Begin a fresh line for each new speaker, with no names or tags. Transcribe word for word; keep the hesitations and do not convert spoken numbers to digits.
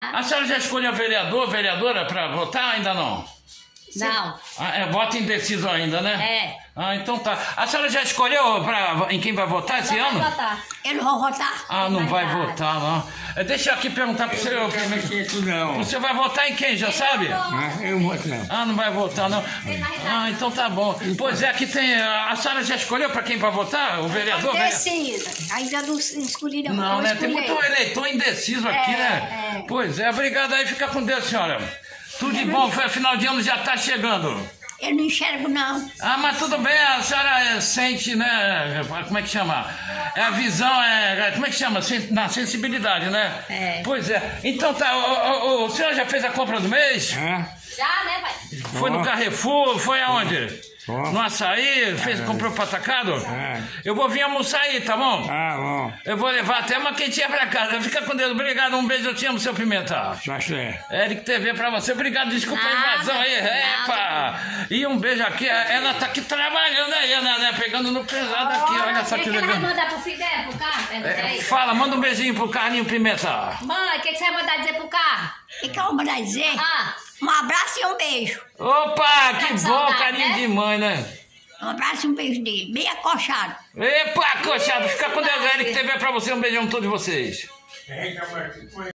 A senhora já escolheu vereador, vereadora para votar? Ainda não?
Não.
Ah, é voto indeciso ainda, né?
É.
Ah, então tá. A senhora já escolheu pra, em quem vai votar esse ano?
Vai votar.
Eu não vou votar.
Ah, não vai
Vai
votar, não. Eh, Deixa eu aqui perguntar pro senhor.
Não quero mexer com não.
Você vai votar em quem, já sabe?
Ah, eu não voto não.
Ah, não vai votar, não. Ah, então tá bom. Pois é, aqui tem... A senhora já escolheu pra quem vai votar? O vereador?
Indecisa. Ainda não escolhi não.
Não,
Vou
né? Tem
escolher.
muito eleitor indeciso aqui,
É,
né?
é.
Pois é, obrigado aí. Fica com Deus, senhora. Tudo de bom. Foi final de ano, já tá chegando.
Eu não enxergo não.
Ah, mas tudo bem, a senhora é, sente, né? Como é que chama? É a visão, é. Como é que chama? Sen- Na sensibilidade, né?
É.
Pois é. Então tá, o, o, o senhor já fez a compra do mês?
Ah,
Já, né, pai?
Foi no
Ó.
Carrefour? Foi aonde?
Ó.
No Açaí? Fez, comprou pro atacado?
É.
Eu vou vir almoçar aí, tá bom?
ah, bom.
Eu vou levar até uma quentinha pra casa. Fica com Deus. Obrigado, um beijo, eu te amo, seu Pimenta.
Tá certo.
Eric T V pra você. Obrigado, desculpa a
Nada,
invasão aí. Epa! E um beijo aqui. Ela tá aqui trabalhando aí, né? né? Pegando no pesado aqui. Olha só
O
que
que, que ela vai
legal.
mandar pro filho dela, pro carro? Pergunta
É,
aí.
fala, manda um beijinho pro Carlinho Pimenta.
Mãe, o que, que você vai mandar dizer pro carro?
O que, que eu vou mandar dizer?
Ah,
Um abraço e um beijo.
Opa, que
com
bom,
saudade,
carinho
né?
de mãe, né?
Um abraço e um beijo dele. Bem acochado.
Epa, coxado, fica com Deus, Eric T V pra você. Um beijão a todos vocês.
É,